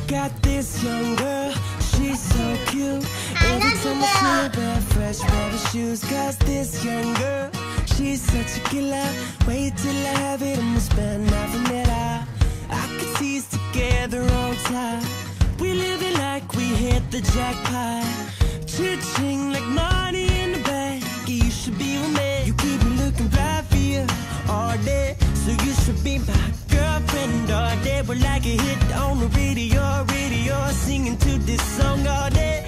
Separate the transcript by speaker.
Speaker 1: got this young girl, she's so cute. Every time I see her wear a fresh pair of shoes. Cause this young girl, she's such a killer. Wait till I have it, I'ma spend half a minute. I could see us together all time. We living like we hit the jackpot. Chit-ching like money in the bank. You should be with me. You keep me looking right for you all day. So you should be my girlfriend all day. We're like a hit on the radio, singing to this song all day.